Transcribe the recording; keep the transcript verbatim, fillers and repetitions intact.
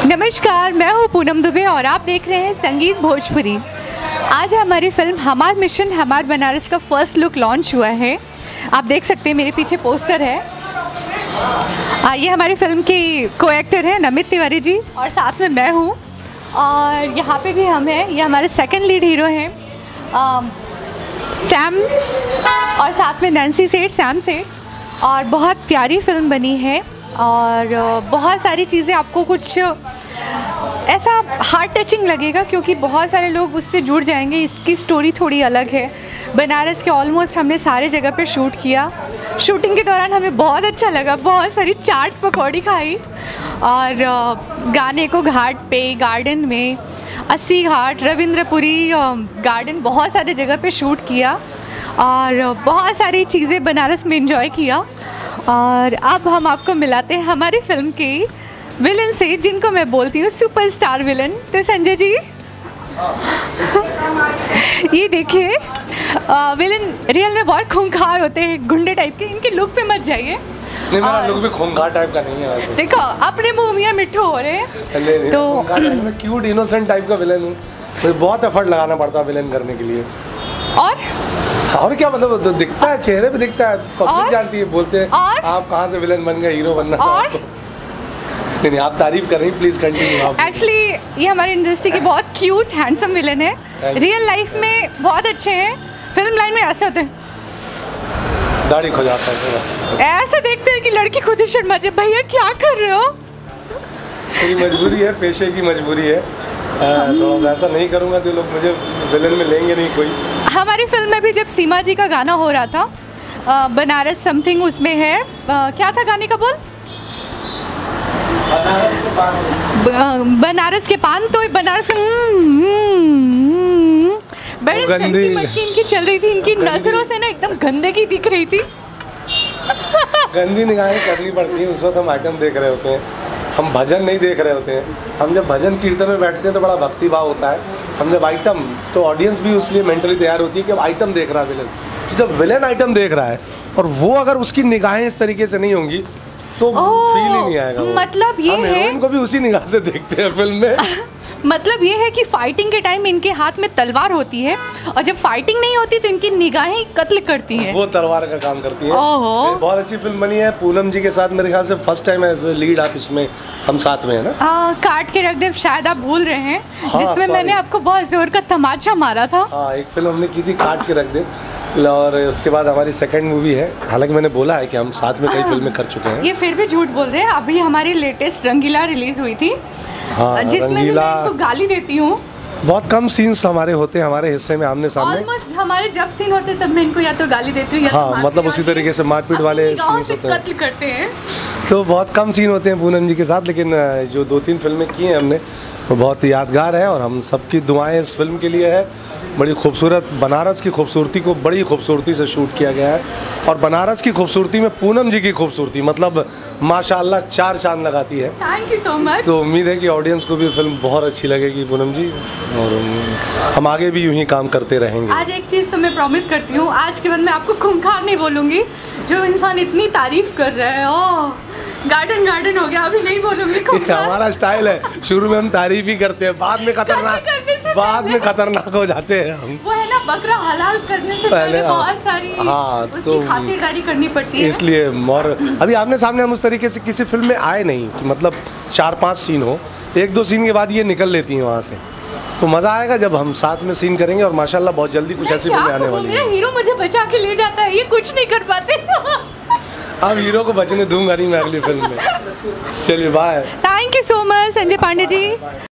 नमस्कार, मैं हूँ पूनम दुबे और आप देख रहे हैं संगीत भोजपुरी। आज हमारी फिल्म हमार मिशन हमार बनारस का फर्स्ट लुक लॉन्च हुआ है। आप देख सकते हैं मेरे पीछे पोस्टर है। आ, ये हमारी फिल्म की को एक्टर हैं नमित तिवारी जी और साथ में मैं हूँ और यहाँ पे भी हम हैं। ये हमारे सेकंड लीड हीरो हैं सैम और साथ में नैन्सी सेठ सैम सेठ। और बहुत प्यारी फिल्म बनी है और बहुत सारी चीज़ें आपको कुछ ऐसा हार्ट टचिंग लगेगा क्योंकि बहुत सारे लोग उससे जुड़ जाएंगे। इसकी स्टोरी थोड़ी अलग है। बनारस के ऑलमोस्ट हमने सारे जगह पे शूट किया। शूटिंग के दौरान हमें बहुत अच्छा लगा, बहुत सारी चाट पकौड़ी खाई और गाने को घाट पे गार्डन में अस्सी घाट रविंद्रपुरी गार्डन बहुत सारे जगह पे शूट किया और बहुत सारी चीज़ें बनारस में एंजॉय किया। और अब हम आपको मिलाते हैं हमारी फिल्म के विलन से, जिनको मैं बोलती हूँ सुपरस्टार विलन। तो संजय जी ये देखिए, विलन रियल में बहुत खूंखार होते हैं, गुंडे टाइप के। इनके लुक पे मत जाइए। नहीं, मेरा लुक भी खूंखार टाइप का नहीं है वैसे। देखो अपने मुंह मियां मिट्ठू हो रहे हैं तो मैं क्यूट इनोसेंट टाइप का विलन हूँ, तो बहुत एफर्ट लगाना पड़ता है विलन करने के लिए। और और क्या मतलब, तो दिखता है, चेहरे पे दिखता है, पब्लिक जानती है, बोलते हैं और? आप कहाँ से विलन बन गए, हीरो बनना। और नहीं नहीं, आप तारीफ कर रही हैं, प्लीज कंटिन्यू। एक्चुअली ये हमारी इंडस्ट्री की बहुत क्यूट हैंडसम विलन है। रियल लाइफ में बहुत अच्छे हैं, फिल्म लाइन में ऐसे होते हैं, दाढ़ी खो जाता है, ऐसे देखते हैं कि लड़की खुद ही शर्मा जाए। भैया क्या कर रहे हो? मेरी मजबूरी है, पेशे की मजबूरी है। थोड़ा सा ऐसा नहीं करूँगा तो लोग मुझे विलन में लेंगे नहीं कोई। हमारी फिल्म में भी जब सीमा जी का गाना हो रहा था, आ, बनारस समथिंग उसमें है, आ, क्या था गाने का बोल? बनारस के पान। बनारस के पान। तो बनारस के बड़े सेंटी मटकी इनकी चल रही थी। इनकी नजरों से ना एकदम गंदगी दिख रही थी। गंदी निगाहें करनी पड़ती हैं उस वक्त हम आइटम देख रहे होते हैं, हम भजन नहीं देख रहे होते हैं। हम जब भजन कीर्तन में बैठते हैं तो बड़ा भक्ति भाव होता है। हम जब आइटम, तो ऑडियंस भी उसलिए मेंटली तैयार होती है कि अब आइटम देख रहा है विलन। तो जब विलन आइटम देख रहा है और वो अगर उसकी निगाहें इस तरीके से नहीं होंगी तो फील ही नहीं आएगा। मतलब ये हम है, इनको भी उसी निगाह से देखते हैं फिल्म में। मतलब ये है कि फाइटिंग के टाइम इनके हाथ में तलवार होती है और जब फाइटिंग नहीं होती तो इनकी निगाहें कत्ल करती हैं। वो तलवार का काम करती है। ओहो, बहुत अच्छी फिल्म बनी है। पूनम जी के साथ मेरे ख्याल से फर्स्ट टाइम एज लीड आप इसमें हम साथ में है ना। आ, काट के रख दे, शायद आप भूल रहे हैं। हाँ, जिसमें मैंने आपको बहुत जोर का तमाचा मारा था। हाँ, एक फिल्म हमने की थी काट के रख दे, और उसके बाद हमारी सेकंड मूवी है। हालांकि मैंने बोला है कि हम साथ में कई फिल्में कर चुके हैं। ये फिर भी झूठ बोल रहे हैं। अभी हमारी लेटेस्ट रंगीला रिलीज हुई थी। हाँ, जिसमें मैं इनको गाली देती हूँ। बहुत कम सीन्स हमारे होते हैं हमारे हिस्से में आमने सामने। ऑलमोस्ट हमारे जब सीन होते तब मैं इनको या तो गाली देती हूँ या हाँ, तो मतलब उसी तरीके से मारपीट वाले सीन्स होते हैं, कत्ल करते हैं। तो बहुत कम सीन होते हैं पूनम जी के साथ। लेकिन जो दो तीन फिल्में की हैं हमने वो बहुत यादगार है और हम सबकी दुआएं इस फिल्म के लिए है। बड़ी खूबसूरत बनारस की खूबसूरती को बड़ी खूबसूरती से शूट किया गया है और बनारस की खूबसूरती में पूनम जी की खूबसूरती मतलब माशाल्लाह चार चांद लगाती है। Thank you so much. तो उम्मीद है कि ऑडियंस को भी फिल्म बहुत अच्छी लगेगी पूनम जी, और हम आगे भी यूं ही काम करते रहेंगे। आज एक चीज़ तो मैं प्रॉमिस करती हूँ, आज के बाद मैं आपको खूंखार नहीं बोलूँगी। जो इंसान इतनी तारीफ कर रहा है, ओह गार्डन गार्डन हो गया, अभी नहीं बोलूँगी खूंखार। हमारा स्टाइल है, शुरू में हम तारीफ ही करते हैं, बाद में खतरनाक बाद में खतरनाक हो जाते हैं हम। वो है ना, बकरा हलाल करने से पहले, पहले बहुत सारी हाँ, उसकी तो खातिरदारी करनी पड़ती है इसलिए। और अभी आमने सामने हम उस तरीके से किसी फिल्म में आए नहीं कि मतलब चार पांच सीन हो, एक दो सीन के बाद ये निकल लेती हैं वहाँ से। तो मज़ा आएगा जब हम साथ में सीन करेंगे और माशाल्लाह बहुत जल्दी कुछ ऐसी फिल्में आने वाली हैं। मेरा हीरो मुझे बचा के ले जाता है, ये कुछ नहीं कर पाते। अब हीरो को बचने दूंगा नहीं मैं अगली फिल्म में। चलिए bye. Thank you so much Sanjay Pandey ji.